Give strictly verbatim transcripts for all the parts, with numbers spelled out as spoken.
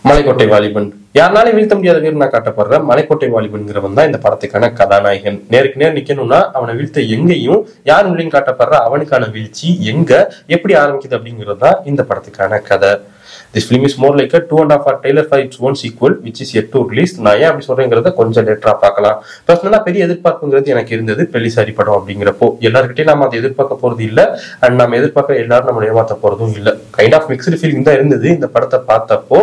மலைக்கோட்டை வாலிபன் யாருனாலும் வீழ்த்த முடியாத வீரனா காட்டப்படுற மலைக்கோட்டை வாலிபன்கிறவன் தான் இந்த படத்துக்கான கதாநாயகன். நேருக்கு நேர் நிக்கணும்னா அவனை வீழ்த்த எங்கேயும் யார் மூலியம் காட்டப்படுற அவனுக்கான வீழ்ச்சி எங்க எப்படி ஆரம்பிக்குது அப்படிங்கிறது தான் இந்த படத்துக்கான கதை. This film is more like a two and a half hour trailer for its own sequel, which is yet to release. நான் ஏன் அப்படி சொல்றேங்கிறத கொஞ்சம் லேட்டரா பார்க்கலாம். பர்சனலா பெரிய எதிர்பார்ப்புங்கிறது எனக்கு இருந்தது பெலிசாரி படம் அப்படிங்கிறப்போ. எல்லாருக்கிட்டையும் நாம அதை எதிர்பார்க்க போறது இல்ல, அண்ட் நம்ம எதிர்பார்க்க எல்லாரும் நம்ம ஏமாத்த போறதும் இல்ல. கைண்ட் ஆஃப் மிக்ஸ்டு ஃபீலிங் தான் இருந்தது இந்த படத்தை பார்த்தப்போ.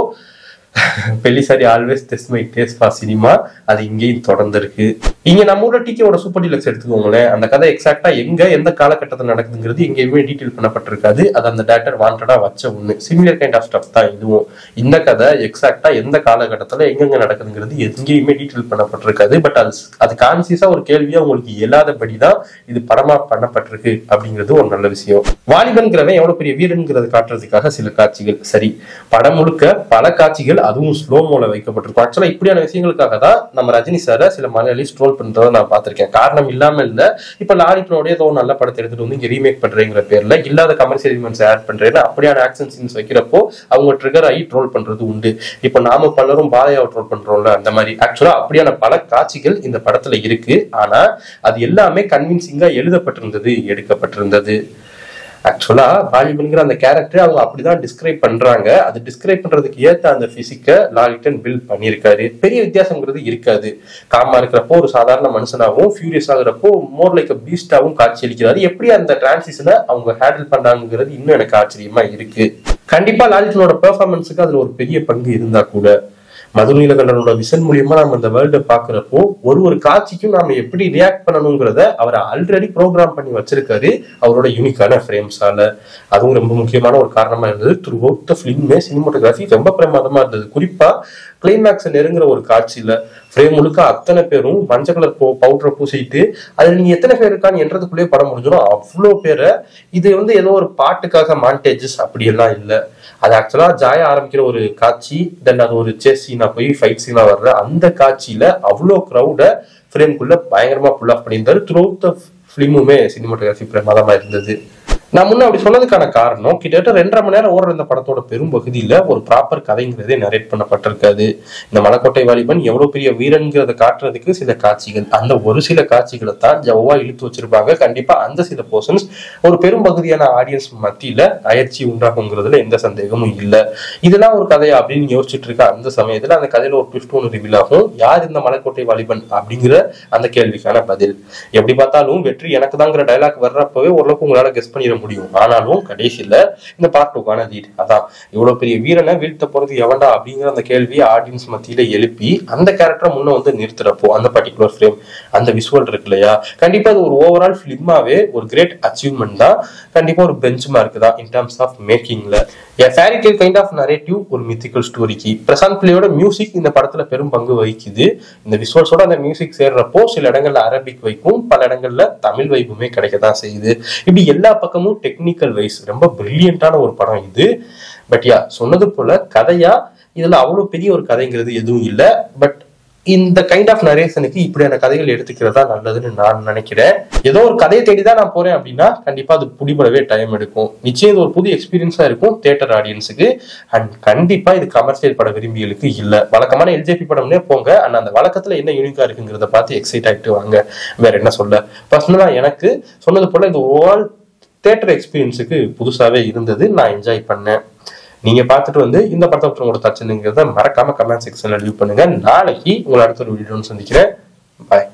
Pellissery always test my taste for cinema, அது இங்கேயும் தொடர்ந்து இருக்கு. இங்க நம்ம ஊர்ல டிகேவோட சூப்பர் டீலக்ஸ் எடுத்துக்கோங்களேன். அந்த கதை எக்ஸாக்டா எங்க எந்த காலகட்டத்தில் நடக்குதுங்கிறது எங்கேயுமே டீட்டெயில் பண்ணப்பட்டிருக்காது. அது அந்த டேரக்டர் வாண்டடா வச்ச ஒண்ணு. சிமிலர் கைண்ட் ஆஃப் ஸ்டப் தான் இதுவும். இந்த கதை எக்ஸாக்டா எந்த காலகட்டத்துல எங்கெங்க நடக்குதுங்கிறது எங்கேயுமே டீட்டெயில் பண்ணப்பட்டிருக்காது. பட் அது அது கான்சியஸா ஒரு கேள்வியா உங்களுக்கு இல்லாதபடிதான் இது படமா பண்ணப்பட்டிருக்கு அப்படிங்கிறது ஒரு நல்ல விஷயம். வாலிபன்கிறவன் எவ்வளவு பெரிய வீரன்கிறத காட்டுறதுக்காக சில காட்சிகள் சரி, படம் முழுக்க பல காட்சிகள் அதுவும் ஸ்லோ மோல வைக்கப்பட்டிருக்கும். ஆக்சுவலா இப்படியான விஷயங்களுக்காக தான் நம்ம ரஜினி சார சில மலையாளி ஸ்ட்ரோல் பண்றதை நான் பார்த்திருக்கேன். காரணம் இல்லாம இல்ல, இப்ப லாரிட்டனோட ஏதோ நல்ல படத்தை எடுத்துட்டு வந்து இங்க ரீமேக் பண்றேங்கிற பேர்ல இல்லாத கமர்ஷியல் எலிமெண்ட்ஸ் ஆட் பண்றேன்னு அப்படியான ஆக்ஷன் சீன்ஸ் வைக்கிறப்போ அவங்க ட்ரிகர் ஆகி ட்ரோல் பண்றது உண்டு. இப்ப நாம பலரும் பாலையாவை ட்ரோல் பண்றோம்ல, அந்த மாதிரி ஆக்சுவலா அப்படியான பல காட்சிகள் இந்த படத்துல இருக்கு. ஆனா அது எல்லாமே கன்வின்சிங்கா எழுதப்பட்டிருந்தது, எடுக்கப்பட்டிருந்தது. ஆக்சுவலா வாலிபன்கிற அந்த கேரக்டர் அவங்க அப்படிதான் டிஸ்கிரைப் பண்றாங்க. அது டிஸ்கிரைப் பண்றதுக்கு ஏத்த அந்த பிசிக்க லாரிட்டன் பில்ட் பண்ணியிருக்காரு. பெரிய வித்தியாசம்ங்கிறது இருக்காது. காமா இருக்கிறப்போ ஒரு சாதாரண மனுஷனாகவும், ஃபியூரியஸ் ஆகுறப்போ மோர் லைக் பீஸ்டாவும் காட்சி அளிக்கிறாரு. எப்படி அந்த டிரான்சிஷனை அவங்க ஹேண்டில் பண்றாங்கிறது இன்னும் எனக்கு ஆச்சரியமா இருக்கு. கண்டிப்பா லாரிட்டனோட பெர்ஃபார்மன்ஸுக்கு அதுல ஒரு பெரிய பங்கு இருந்தா கூட மதுநீலகண்டனோட விஷன் மூலியமா நம்ம இந்த வேர்ல்ட பாக்குறப்போ ஒரு ஒரு காட்சிக்கும் நாம எப்படி ரியாக்ட் பண்ணணுங்கிறத அவர் ஆல்ரெடி ப்ரோக்ராம் பண்ணி வச்சிருக்காரு அவரோட யூனிக்கான ஃப்ரேம்ஸால. அதுவும் ரொம்ப முக்கியமான ஒரு காரணமா இருந்தது. த்ரூ அவுட் த ஃபிலிமே சினிமாட்டோகிராஃபி ரொம்ப பிரமாதமா இருந்தது. குறிப்பா கிளைமேக்ஸ் நெருங்குற ஒரு காட்சியில ஃப்ரேம் முழுக்க அத்தனை பேரும் மஞ்சள் கலர் பவுடரை பூசிட்டு அதுல நீங்க எத்தனை பேர் இருக்கான்னு என்றதுக்குள்ளேயே படம் முடிஞ்சிடும். அவ்வளோ பேரை இது வந்து ஏதோ ஒரு பாட்டுக்காக மாண்டேஜஸ் அப்படி எல்லாம் இல்லை. அது ஆக்சுவலா ஜாய ஆரம்பிக்கிற ஒரு காட்சி, தென் அது ஒரு சேஸ் சீனா போய் ஃபைட் சீனா வர்ற அந்த காட்சியில அவ்வளோ கிரௌட ஃப்ரேம்குள்ள பயங்கரமா புல் ஆஃப் பண்ணியிருந்தாரு. த்ரூ அவுட் த ஃபிலிமுமே சினிமாட்டோகிராஃபி பிரமாதமா இருந்தது. நான் முன்ன அப்படி சொன்னதுக்கான காரணம், கிட்டத்தட்ட ரெண்டரை மணி நேரம் ஓடுற இந்த படத்தோட பெரும் பகுதியில ஒரு ப்ராப்பர் கதைங்கிறதே நரேட் பண்ணப்பட்டிருக்காது. இந்த மலைக்கோட்டை வாலிபன் எவ்வளவு பெரிய வீரன்கிறத காட்டுறதுக்கு சில காட்சிகள், அந்த ஒரு சில காட்சிகளை தான் ஜவ்வா இழுத்து வச்சிருப்பாங்க. கண்டிப்பா அந்த சில போர்ஷன்ஸ் ஒரு பெரும் பகுதியான ஆடியன்ஸ் மத்தியில அயற்சி உண்டாகுங்கிறதுல எந்த சந்தேகமும் இல்லை. இதெல்லாம் ஒரு கதையா அப்படின்னு யோசிச்சுட்டு இருக்க அந்த சமயத்துல அந்த கதையில ஒரு ட்விஸ்ட் ஒன்று ரிவீல் ஆகும். யார் இந்த மலைக்கோட்டை வாலிபன் அப்படிங்கிற அந்த கேள்விக்கான பதில். எப்படி பார்த்தாலும் வெற்றி எனக்கு தாங்கிற டைலாக் வர்றப்பவே ஓரளவுக்கு உங்களால கெஸ் பண்ணிட முடியும். ஆனாலும் கடைசியில இந்த பார்ட் டூக்கான லீட் அதான், இவ்வளவு பெரிய வீரனை வீழ்த்த போறது எவன்டா அப்படிங்கிற அந்த கேள்வியை ஆடியன்ஸ் மத்தியில எழுப்பி அந்த கேரக்டரை முன்ன வந்து நிறுத்துறப்போ அந்த பர்டிகுலர் ஃப்ரேம் அந்த விஷுவல் இருக்கு இல்லையா, கண்டிப்பா அது ஒரு ஓவரால் ஃபிலிமாவே ஒரு கிரேட் அச்சீவ்மெண்ட் தான். கண்டிப்பா ஒரு பெஞ்ச் மார்க் தான் இன் டர்ம்ஸ் ஆஃப் மேக்கிங்ல. Fairy tale kind of narrative ஒரு மித்திக்கல் ஸ்டோரிக்கு பிரசாந்த் பிள்ளையோட மியூசிக் இந்த படத்துல பெரும் பங்கு வகிக்குது. இந்த விஷுவல்ஸோட அந்த மியூசிக் சேர்றப்போ சில இடங்கள்ல அரபிக் வைப்பும் பல இடங்கள்ல தமிழ் வைப்புமே கிடைக்கதான் செய்யுது. இப்படி எல்லா பக்கமும் டெக்னிக்கல் வைஸ் ரொம்ப பிரில்லியண்டான ஒரு படம் இது. பட் யா சொன்னது போல கதையா இதுல அவ்வளவு பெரிய ஒரு கதைங்கிறது எதுவும் இல்லை. பட் இந்த கைண்ட் ஆஃப் நரேஷனுக்கு இப்படியான கதைகள் எடுத்துக்கிறதா நல்லதுன்னு நான் நினைக்கிறேன். ஏதோ ஒரு கதையை தேடிதான் நான் போறேன் அப்படின்னா கண்டிப்பா அது பிடிபடவே டைம் எடுக்கும். நிச்சயம் இது ஒரு புது எக்ஸ்பீரியன்ஸா இருக்கும் தியேட்டர் ஆடியன்ஸுக்கு. அண்ட் கண்டிப்பா இது கமர்ஷியல் பட விரும்பிகளுக்கு இல்ல, வழக்கமான எல்ஜேபி படம்னே போங்க. அண்ட் அந்த வழக்கத்துல என்ன யூனிக்கா இருக்குங்கிறத பார்த்து எக்ஸைட் ஆகிட்டு வாங்க. வேற என்ன சொல்ல, பர்சனலா எனக்கு சொன்னது போல இது ஓவரால் தியேட்டர் எக்ஸ்பீரியன்ஸுக்கு புதுசாவே இருந்தது. நான் என்ஜாய் பண்ணேன். நீங்க பார்த்துட்டு வந்து இந்த படத்தை பற்றி உங்களோட தச்சுங்கிறத மறக்காம கமெண்ட் செக்ஷன்ல லீவ் பண்ணுங்க. நாளைக்கு உங்களை அடுத்த ஒரு வீடியோன்னு சந்திக்கிறேன். பாய்.